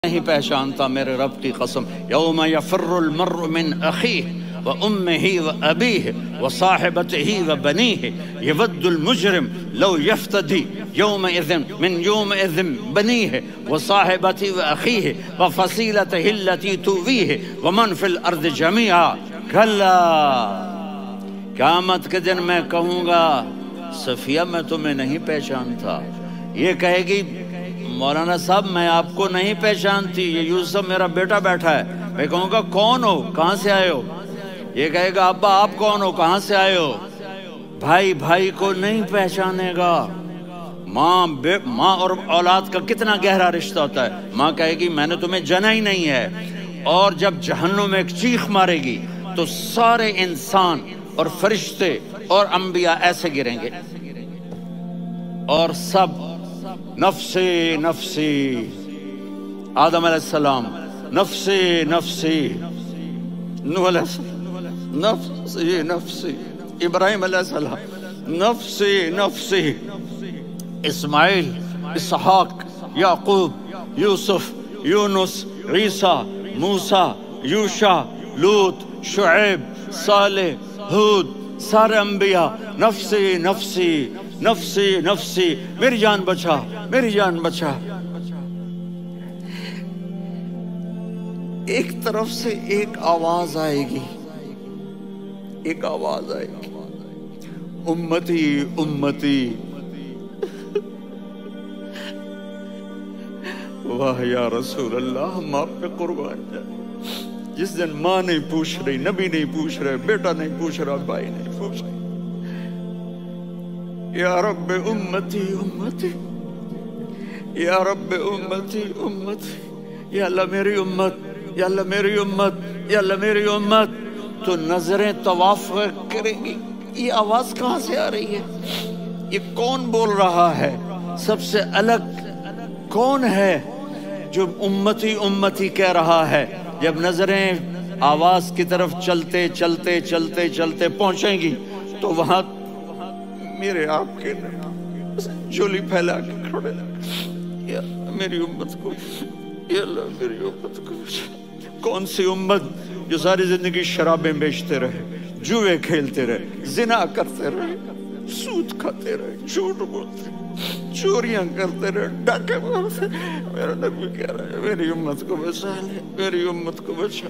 نہیں پہچانتا میرے رب کی قسم. یوم یفر المرء من اخیہ وامہ وابیہ وصاحبتہ وبنیہ یود المجرم لو یفتدی یومئذ من یومئذ بنیہ وصاحبتہ واخیہ وفصیلتہ التی تؤویہ ومن فی الارض جمیعا. کلا، قیامت کے دن میں کہوں گا صفیہ میں تمہیں نہیں پہچانتا. یہ کہے گی مولانا صاحب میں آپ کو نہیں پہچانتی، یہ یوسف میرا بیٹا بیٹھا ہے. میں کہوں گا کون ہو، کہاں سے آئے ہو؟ یہ کہے گا ابا آپ کون ہو، کہاں سے آئے ہو؟ بھائی بھائی کو نہیں پہچانے گا. ماں اور اولاد کا کتنا گہرا رشتہ ہوتا ہے. ماں کہے گی میں نے تمہیں جنا ہی نہیں ہے. اور جب جہنم میں ایک چیخ مارے گی تو سارے انسان اور فرشتے اور انبیاء ایسے گریں گے اور سب نفسی نفسی. آدم علیہ السلام نفسی نفسی، نوح علیہ السلام نفسی نفسی، ابراہیم علیہ السلام نفسی نفسی، اسماعیل، اسحاق، یعقوب، یوسف، یونس، عیسیٰ، موسیٰ، یوشع، لوط، شعیب، صالح، ہود، سارے انبیاء نفسی نفسی نفسی نفسی، میری جان بچا میری جان بچا. ایک طرف سے ایک آواز آئے گی، ایک آواز آئے گی، امتی امتی. واہ یا رسول اللہ، ہم آپ پہ قربان جائیں. جس دن ماں نہیں پوچھ رہی، نبی نہیں پوچھ رہے، بیٹا نہیں پوچھ رہا، بھائی نہیں پوچھ رہا، یا رب امتی امتی، یا رب امتی امتی، یا اللہ میری امت، یا اللہ میری امت، یا اللہ میری امت. تو نظریں طواف کریں گی. یہ آواز کہاں سے آ رہی ہے؟ یہ کون بول رہا ہے؟ سب سے الگ کون ہے جو امتی امتی کہہ رہا ہے؟ جب نظریں آواز کی طرف چلتے چلتے چلتے چلتے پہنچیں گی تو وہاں میرے آپ کے جھولی پھیلا کے کھڑے، یا میری امت کو، یا اللہ میری امت کو. کون سی امت جو ساری زندگی شرابیں بیچتے رہے، جوئے کھیلتے رہے، زنا کرتے رہے، سود کھاتے رہے، جھوٹ بولتے رہے، چوریاں کرتے رہے، ڈاکے مارتے. میرا نبی کہہ رہا ہے میری امت کو بچا لے، میری امت کو بچا.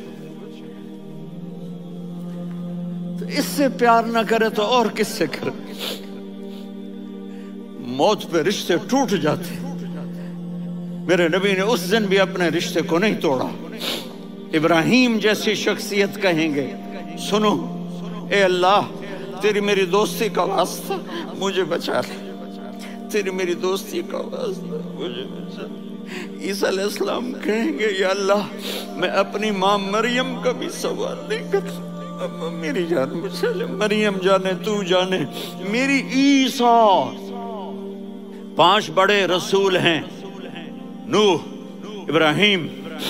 تو اس سے پیار نہ کرے تو اور کس سے کرے؟ موت پہ رشتے ٹوٹ جاتے. میرے نبی نے اس دن بھی اپنے رشتے کو نہیں توڑا. ابراہیم جیسی شخصیت کہیں گے سنو اے اللہ تیری میری دوستی کا واسطہ مجھے بچا لے، تیری میری دوستی کا واسطہ مجھے بچا لے. عیسیٰ علیہ السلام کہیں گے یا اللہ میں اپنی ماں مریم کا بھی سوال نہیں کرتا، میری جان بچا لے. مریم جانے تو جانے، میری عیسیٰ. 5 بڑے رسول ہیں، نوح، ابراہیم،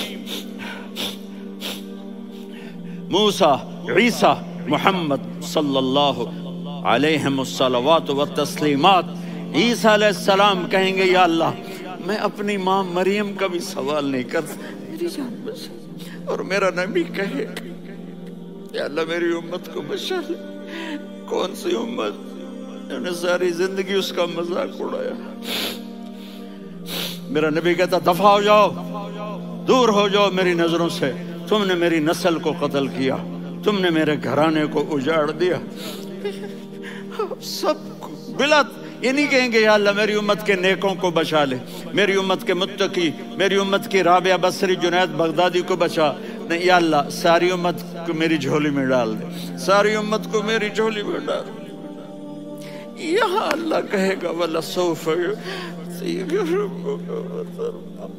موسیٰ، عیسیٰ، محمد صلی اللہ علیہ الصلوات والتسلیمات. عیسیٰ علیہ السلام کہیں گے یا اللہ میں اپنی ماں مریم کا بھی سوال نہیں کرتا، میری جان بچا. اور میرا نبی کہے یا اللہ میری امت کو بچا لے. کون سی امت نے ساری زندگی اس کا مذاق اڑایا؟ میرا نبی کہتا دفع ہو جاؤ، دور ہو جاؤ میری نظروں سے. تم نے میری نسل کو قتل کیا، تم نے میرے گھرانے کو اجاڑ دیا. سب بلا یہ نہیں کہیں گے یا اللہ میری امت کے نیکوں کو بچا لے، میری امت کے متقی، میری امت کی رابعہ بصری، جنید بغدادی کو بچا. نہیں یا اللہ ساری امت کو میری جھولی میں ڈال دے، ساری امت کو میری جھولی میں ڈال دے. یہاں اللہ کہے گا وَلَسَوْفَ يُعْطِيكَ رَبُّكَ.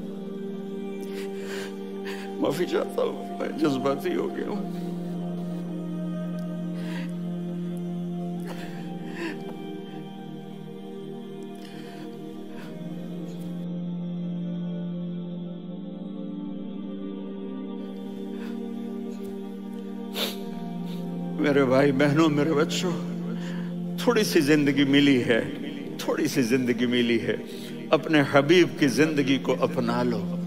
معافی چاہتا ہوں میں جذباتی ہو گیا ہوں. میرے بھائی بہنوں، میرے بچوں، تھوڑی سی زندگی ملی ہے، تھوڑی سی زندگی ملی ہے. اپنے حبیب کی زندگی کو اپنا لو.